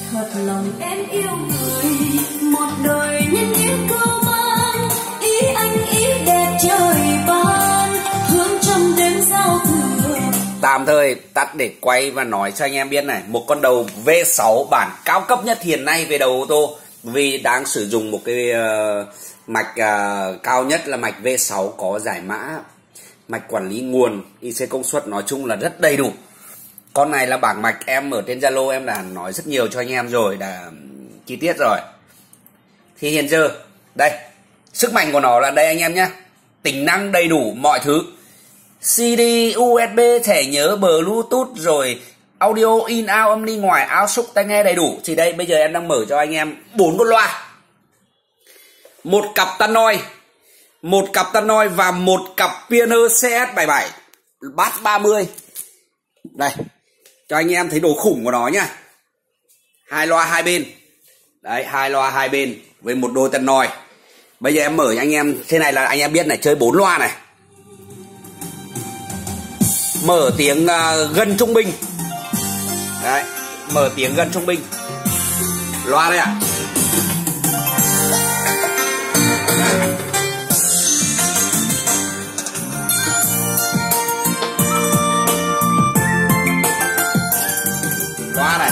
Thật lòng em yêu người, một đời nhân nghĩa cưu mang, ý anh ý đẹp trời ban, hướng trong đêm giao thừa. Tạm thời tắt để quay và nói cho anh em biết này, một con đầu V6 bản cao cấp nhất hiện nay về đầu ô tô, vì đang sử dụng một cái mạch cao nhất là mạch V6 có giải mã, mạch quản lý nguồn, IC công suất, nói chung là rất đầy đủ. Con này là bảng mạch em ở trên Zalo em đã nói rất nhiều cho anh em rồi, đã chi tiết rồi. Thì hiện giờ đây, sức mạnh của nó là đây anh em nhé, tính năng đầy đủ mọi thứ, CD, USB, thẻ nhớ, Bluetooth, rồi audio in out, âm đi ngoài, out xúc, tai nghe đầy đủ. Thì đây bây giờ em đang mở cho anh em 4 con loa, một cặp tannoy, và một cặp Pioneer CS77 bass 30. Đây cho anh em thấy độ khủng của nó nhá. Hai loa hai bên. Đấy, hai loa hai bên với một đôi tannoy. Bây giờ em mở cho anh em, thế này là anh em biết này, chơi 4 loa này. Mở tiếng gần trung bình. Đấy, mở tiếng gần trung bình. Loa đây ạ. Loa này.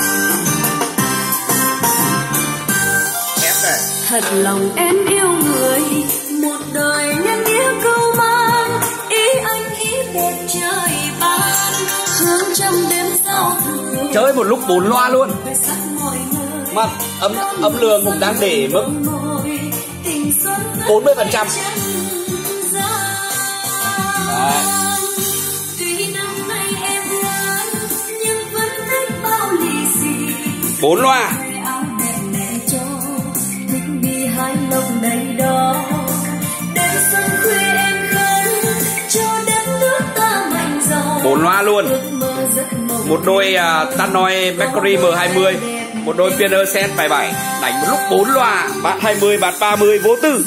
Ép này. Thật lòng em yêu người, một đời nhân nghĩa cưu mang, ý anh ý đẹp trời ban, hướng trong đêm giao thừa. Chơi một lúc 4 loa luôn. Mà âm lượng cũng đang để mức 40%. Đấy. 4 loa. Bốn loa luôn. Một đôi tannoy Mercury M20, một đôi Pioneer CS77, đánh một lúc 4 loa, bát 20, bát 30 vô tư.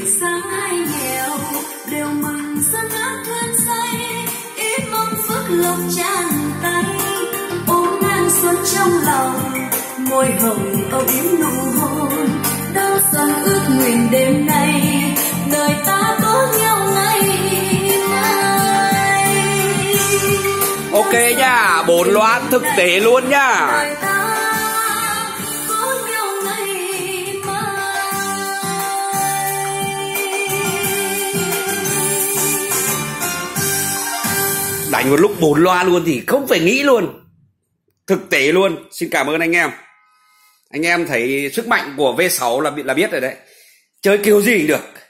Trong lòng môi hồng âu yếm nụ hôn, đau xuân ước nguyện đêm nay, đời ta có nhau ngày mai. Ok nha, 4 loa thực tế luôn nha. Đời ta có nhau ngày mai. Đánh một lúc 4 loa luôn thì không phải nghĩ luôn. Thực tế luôn. Xin cảm ơn anh em. Anh em thấy sức mạnh của V6 là biết rồi đấy. Chơi kiểu gì cũng được.